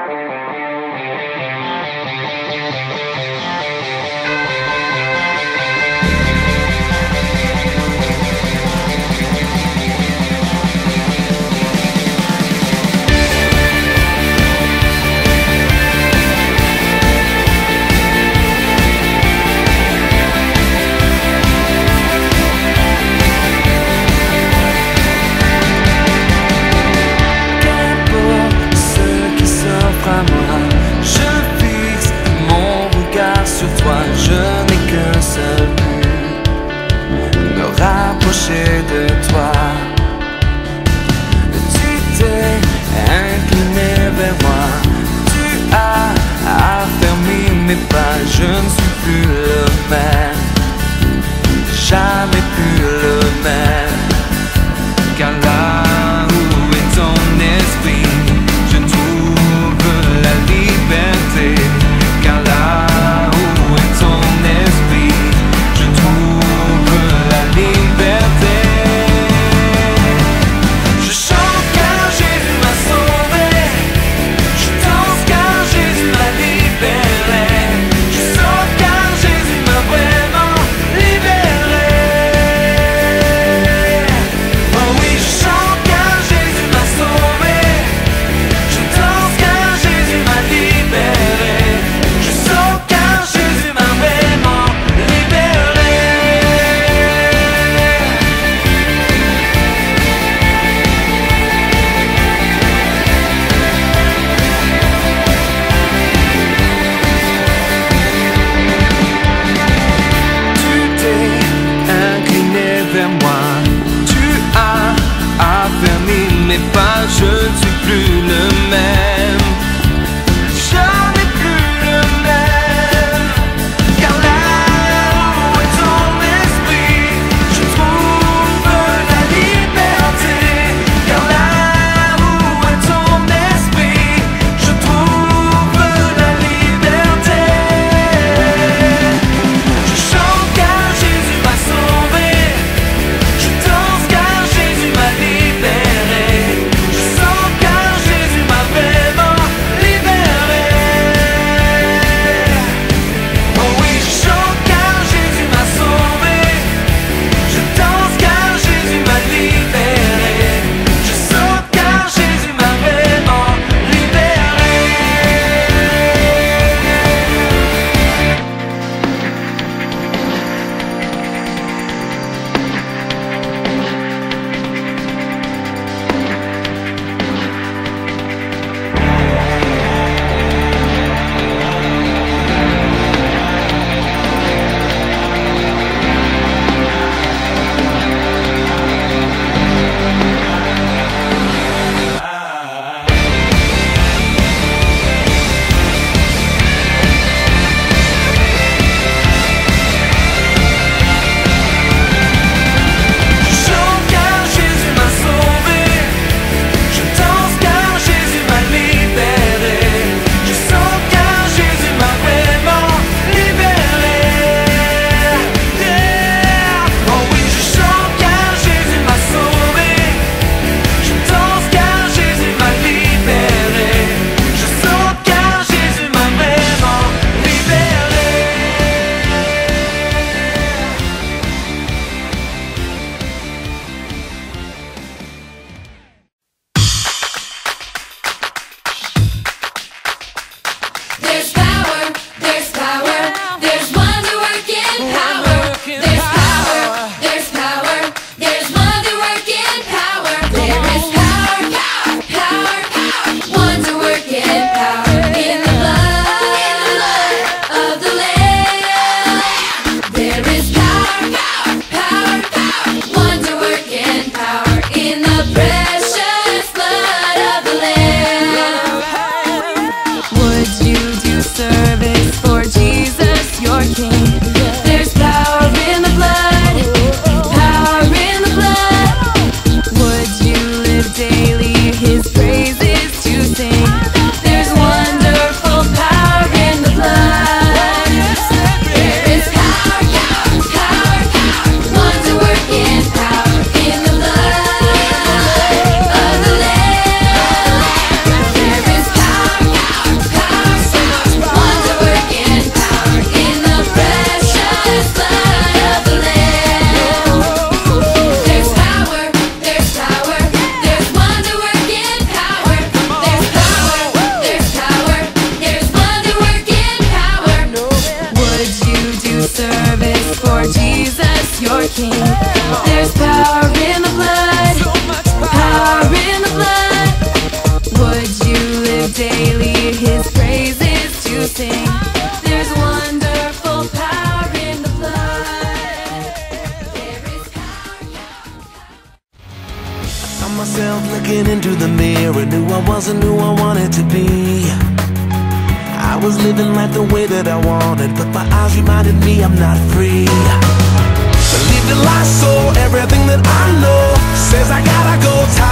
De toi, tu t'es incliné vers moi, tu as affermi mes pas, je ne suis plus le même, jamais plus le même, car là où est ton esprit, je trouve la liberté, car là où est ton esprit, je trouve la liberté. Mais pas, je ne suis plus le même, jamais plus le même, car là où est ton esprit, je trouve la liberté, car là où est ton esprit, je trouve la liberté. Je chante car Jésus m'a sauvé, je danse car Jésus m'a libéré. myself looking into the mirror, knew I wasn't who I wanted to be. I was living life the way that I wanted, but my eyes reminded me I'm not free. Believe the lie, so everything that I know says I gotta go.